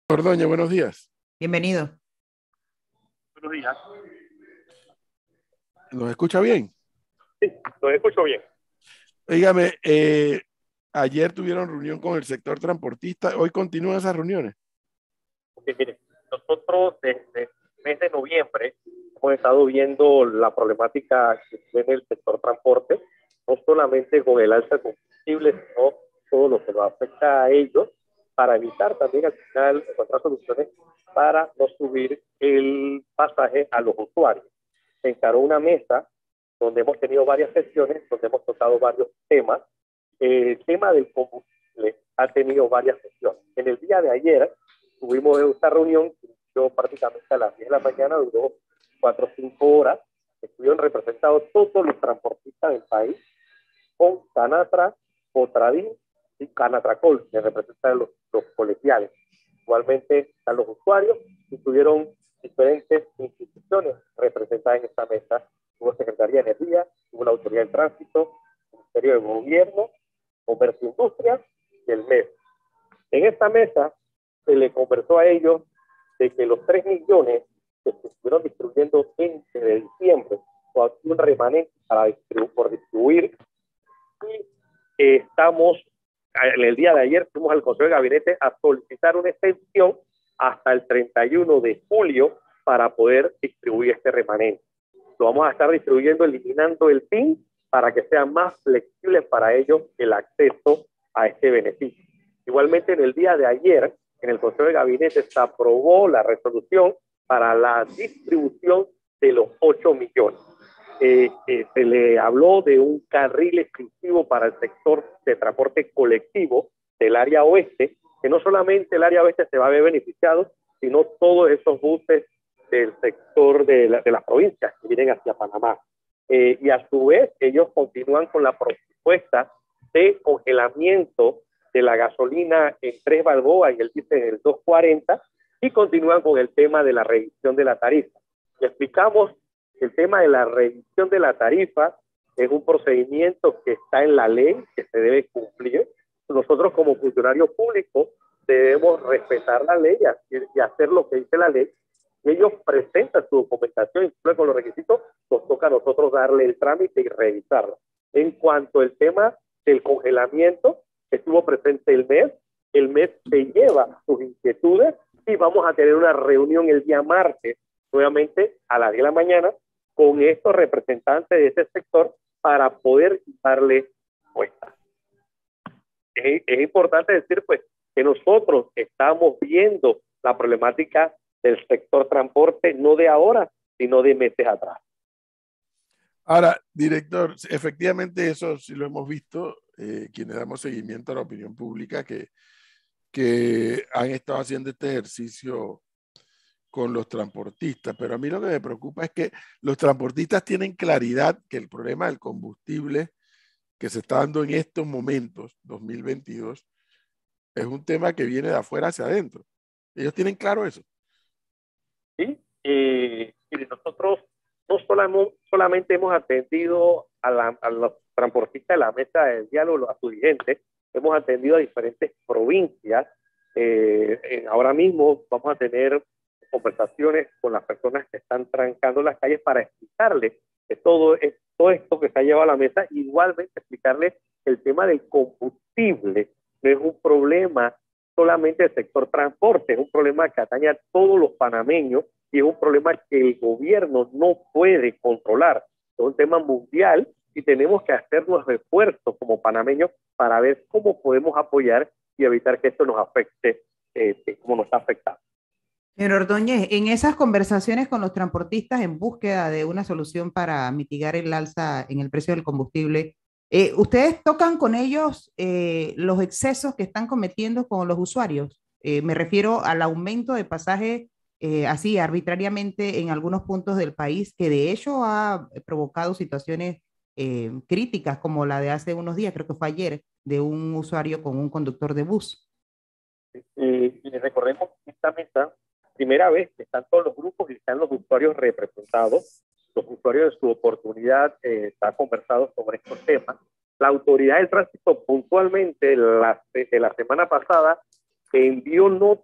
Ordóñez, buenos días. Bienvenido. Buenos días. ¿Nos escucha bien? Sí, lo escucho bien. Dígame, ayer tuvieron reunión con el sector transportista, hoy continúan esas reuniones. Porque mire, nosotros desde el mes de noviembre hemos estado viendo la problemática que tiene el sector transporte, no solamente con el alza de combustible, sino todo lo que nos afecta a ellos, para evitar también al final encontrar soluciones para no subir el pasaje a los usuarios. Se encaró una mesa donde hemos tenido varias sesiones, donde hemos tocado varios temas. El tema del combustible ha tenido varias sesiones. En el día de ayer tuvimos esta reunión que inició prácticamente a las 10 de la mañana, duró 4 o 5 horas. Estuvieron representados todos los transportistas del país con Canatra, Cotradín y Canatracol, que representan los colegiales. Igualmente están los usuarios y tuvieron diferentes instituciones representadas en esta mesa. Hubo Secretaría de Energía, hubo la Autoridad del Tránsito, Ministerio de Gobierno, Comercio e Industria y el MES. En esta mesa se le conversó a ellos de que los 3 millones que se estuvieron distribuyendo de diciembre, o un remanente por distribuir, y estamos, en el día de ayer fuimos al Consejo de Gabinete a solicitar una extensión hasta el 31 de julio para poder distribuir este remanente. Lo vamos a estar distribuyendo eliminando el PIN para que sea más flexible para ellos el acceso a este beneficio. Igualmente, en el día de ayer, en el Consejo de Gabinete se aprobó la resolución para la distribución de los 8 millones. Se le habló de un carril exclusivo para el sector de transporte colectivo del área oeste, que no solamente el área oeste se va a ver beneficiado, sino todos esos buses del sector de las provincias que vienen hacia Panamá. Y a su vez, ellos continúan con la propuesta de congelamiento de la gasolina en 3 balboas y el diésel en el 2.40, y continúan con el tema de la revisión de la tarifa. Le explicamos el tema de la revisión de la tarifa es un procedimiento que está en la ley, que se debe cumplir. Nosotros como funcionarios públicos debemos respetar la ley y hacer lo que dice la ley. Ellos presentan su documentación y cumplen con los requisitos, nos toca a nosotros darle el trámite y revisarla. En cuanto al tema del congelamiento, estuvo presente el MES se lleva sus inquietudes y vamos a tener una reunión el día martes, nuevamente a las 10 de la mañana, con estos representantes de ese sector para poder darle respuesta. Es importante decir, pues, que nosotros estamos viendo la problemática del sector transporte no de ahora, sino de meses atrás. Ahora, director, efectivamente eso sí lo hemos visto, quienes damos seguimiento a la opinión pública que han estado haciendo este ejercicio con los transportistas, pero a mí lo que me preocupa es que los transportistas tienen claridad que el problema del combustible que se está dando en estos momentos, 2022, es un tema que viene de afuera hacia adentro. Ellos tienen claro eso. Sí, y nosotros no solamente hemos atendido a los transportistas de la mesa de diálogo, a sus dirigentes, hemos atendido a diferentes provincias. Ahora mismo vamos a tener conversaciones con las personas que están trancando las calles para explicarles que todo esto que se ha llevado a la mesa, igualmente explicarles el tema del combustible. No es un problema solamente del sector transporte, es un problema que atañe a todos los panameños y es un problema que el gobierno no puede controlar. Es un tema mundial y tenemos que hacer los esfuerzos como panameños para ver cómo podemos apoyar y evitar que esto nos afecte como nos está afectando. Señor Ordóñez, en esas conversaciones con los transportistas en búsqueda de una solución para mitigar el alza en el precio del combustible, ¿ustedes tocan con ellos los excesos que están cometiendo con los usuarios? Me refiero al aumento de pasaje así arbitrariamente en algunos puntos del país, que de hecho ha provocado situaciones críticas, como la de hace unos días, creo que fue ayer, de un usuario con un conductor de bus. Y recordemos que esta mesa, primera vez que están todos los grupos y están los usuarios representados, los usuarios de su oportunidad están conversados sobre estos temas. La Autoridad del Tránsito puntualmente la semana pasada envió notas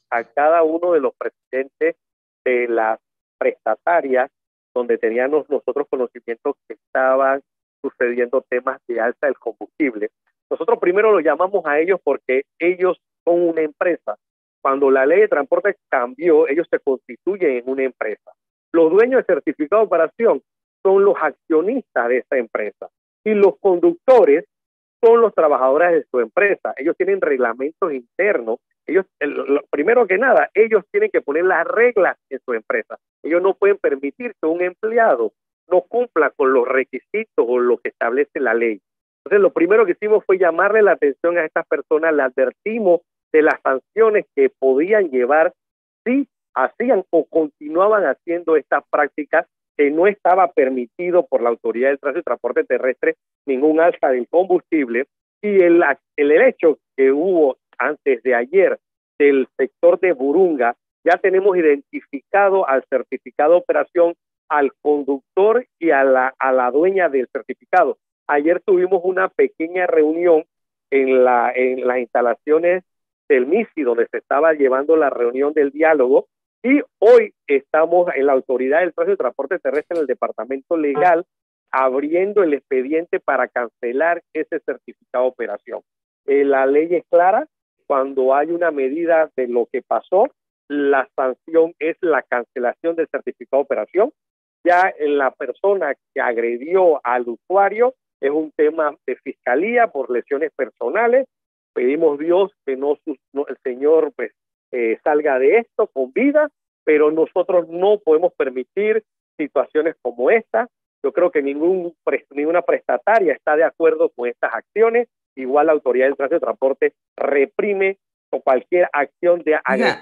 a cada uno de los presidentes de las prestatarias donde teníamos nosotros conocimientos que estaban sucediendo temas de alza del combustible. Nosotros primero lo llamamos a ellos porque ellos son una empresa. Cuando la ley de transporte cambió, ellos se constituyen en una empresa. Los dueños del certificado de operación son los accionistas de esa empresa y los conductores son los trabajadores de su empresa. Ellos tienen reglamentos internos. Ellos, primero que nada, ellos tienen que poner las reglas en su empresa. Ellos no pueden permitir que un empleado no cumpla con los requisitos o lo que establece la ley. Entonces, lo primero que hicimos fue llamarle la atención a estas personas, le advertimos de las sanciones que podían llevar si hacían o continuaban haciendo estas prácticas que no estaba permitido por la Autoridad del Tránsito y Transporte Terrestre ningún alza del combustible, y el hecho que hubo antes de ayer del sector de Burunga, ya tenemos identificado al certificado de operación, al conductor y a la dueña del certificado. Ayer tuvimos una pequeña reunión en las instalaciones del MISI, donde se estaba llevando la reunión del diálogo, y hoy estamos en la Autoridad del Tránsito y Transporte Terrestre, en el Departamento Legal, abriendo el expediente para cancelar ese certificado de operación. La ley es clara: cuando hay una medida de lo que pasó, la sanción es la cancelación del certificado de operación. Ya en la persona que agredió al usuario es un tema de fiscalía por lesiones personales. Pedimos Dios que el señor pues salga de esto con vida, pero nosotros no podemos permitir situaciones como esta. Yo creo que ninguna prestataria está de acuerdo con estas acciones. Igual la Autoridad del Tránsito y Transporte reprime cualquier acción de agresión.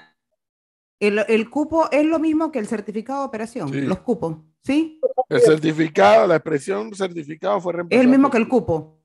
El cupo es lo mismo que el certificado de operación, Sí. Los cupos, ¿sí? El certificado, la expresión certificado fue reemplazada. Es el mismo que el cupo.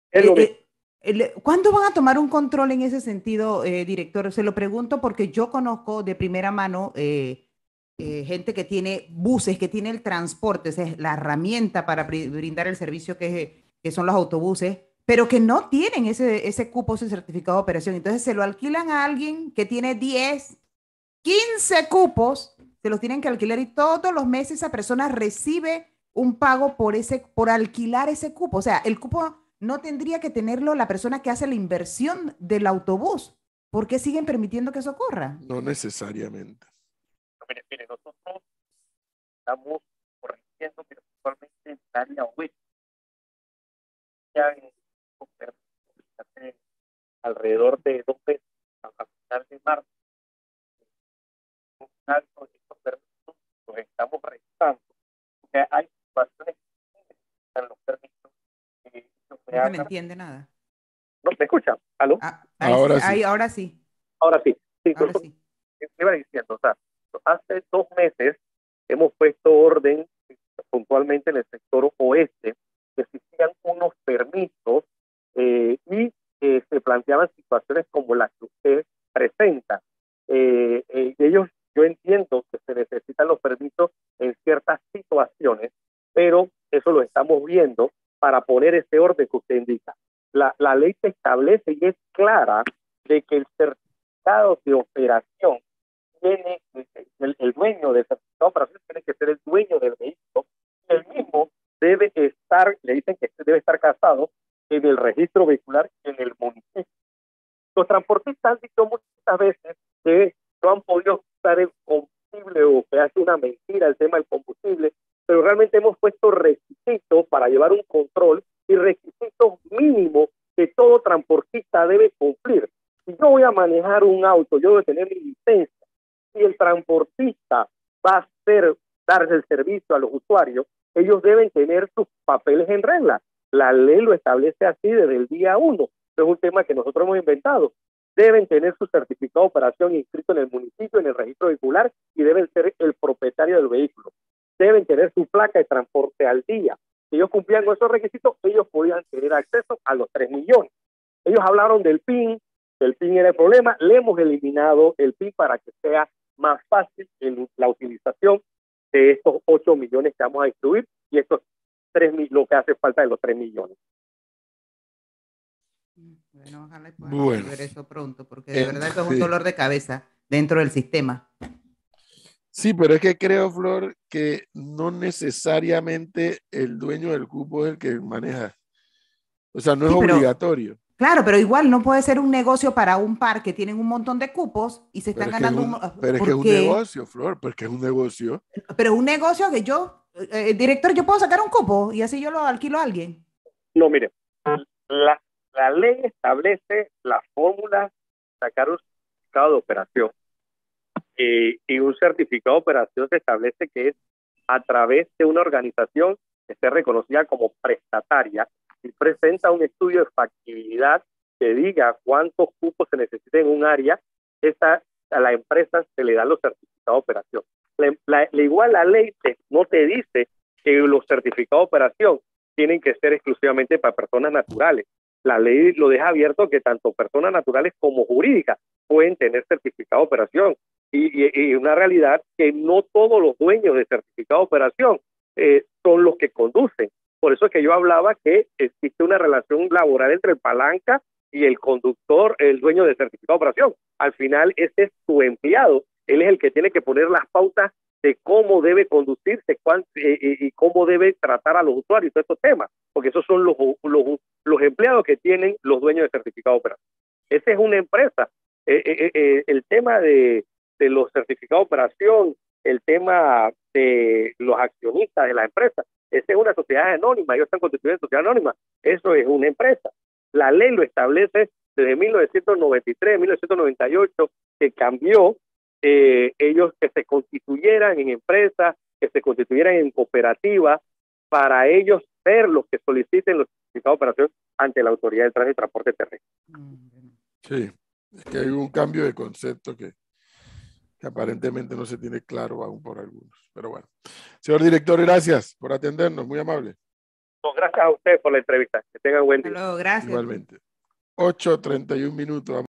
¿Cuándo van a tomar un control en ese sentido, director? Se lo pregunto porque yo conozco de primera mano gente que tiene buses, que tiene el transporte, esa es la herramienta para brindar el servicio que son los autobuses, pero que no tienen ese cupo, ese certificado de operación. Entonces se lo alquilan a alguien que tiene 10, 15 cupos, se los tienen que alquilar, y todos los meses esa persona recibe un pago por alquilar ese cupo. O sea, el cupo no tendría que tenerlo la persona que hace la inversión del autobús. ¿Por qué siguen permitiendo que eso ocurra? No necesariamente. Mire, nosotros estamos corrigiendo principalmente en el área oeste. Ya hace alrededor de 2 meses, a final de marzo, un alto de estos permisos los estamos revisando, porque hay situaciones que en los permisos que no se me entiende nada. ¿No me escuchan? ¿Aló? Ahora sí. Ahora sí. Ahora sí. Sí, ahora sí. Iba diciendo, o sea, hace 2 meses hemos puesto orden puntualmente en el sector oeste, que existían unos permisos y se planteaban situaciones como las que usted presenta. Yo entiendo que se necesitan los permisos en ciertas situaciones, pero eso lo estamos viendo para poner ese orden que usted indica. La ley se establece y es clara de que el certificado de operación tiene, el dueño del certificado de operación tiene que ser el dueño del vehículo, y el mismo debe estar, le dicen que debe estar casado en el registro vehicular en el municipio. Los transportistas han dicho muchas veces que no han podido usar el combustible o que hace una mentira el tema del combustible, pero realmente hemos puesto requisitos para llevar un control y requisitos mínimos que todo transportista debe cumplir. Si yo voy a manejar un auto, yo debo tener mi licencia. Si el transportista va a darse el servicio a los usuarios, ellos deben tener sus papeles en regla. La ley lo establece así desde el día 1. Es un tema que nosotros hemos inventado. Deben tener su certificado de operación inscrito en el municipio, en el registro vehicular, y deben ser el propietario del vehículo. Deben tener su placa de transporte al día. Si ellos cumplían con esos requisitos, ellos podían tener acceso a los 3 millones. Ellos hablaron del PIN, que el PIN era el problema. Le hemos eliminado el PIN para que sea más fácil en la utilización de estos 8 millones que vamos a distribuir, y estos 3 lo que hace falta de los 3 millones. Bueno, ojalá puedan resolver eso pronto, porque de verdad que es un dolor de cabeza. dentro del sistema. Sí, pero es que creo, Flor, que no necesariamente el dueño del cupo es el que maneja. O sea, no es Sí, pero obligatorio. claro, pero igual no puede ser un negocio para un par que tienen un montón de cupos y se Pero están es que es ganando un, pero es que es ¿por un qué? negocio, Flor, porque es un negocio. Pero un negocio que yo, director, yo puedo sacar un cupo y así yo lo alquilo a alguien. No, mire, la, la ley establece las fórmulas de sacar un certificado de operación. Y un certificado de operación se establece que es a través de una organización que esté reconocida como prestataria y presenta un estudio de factibilidad que diga cuántos cupos se necesitan en un área. A la empresa se le dan los certificados de operación. Igual la ley no te dice que los certificados de operación tienen que ser exclusivamente para personas naturales. La ley lo deja abierto que tanto personas naturales como jurídicas pueden tener certificado de operación. Y una realidad que no todos los dueños de certificado de operación son los que conducen. Por eso es que yo hablaba que existe una relación laboral entre el palanca y el conductor, el dueño de certificado de operación. Al final, ese es su empleado. Él es el que tiene que poner las pautas de cómo debe conducirse y cómo debe tratar a los usuarios, todos estos temas, porque esos son los empleados que tienen los dueños de certificado de operación. Esa es una empresa. El tema de los certificados de operación, el tema de los accionistas de la empresa, esa es una sociedad anónima, ellos están constituidos en sociedad anónima, eso es una empresa. La ley lo establece desde 1993, 1998, que cambió, ellos que se constituyeran en empresas, que se constituyeran en cooperativas, para ellos ser los que soliciten los certificados de operación ante la Autoridad de Tránsito y Transporte Terrestre. Sí, es que hay un cambio de concepto que aparentemente no se tiene claro aún por algunos. Pero bueno. Señor director, gracias por atendernos, muy amable. No, gracias a ustedes por la entrevista. Que tengan buen día. Hasta luego, gracias. Igualmente. 8:31.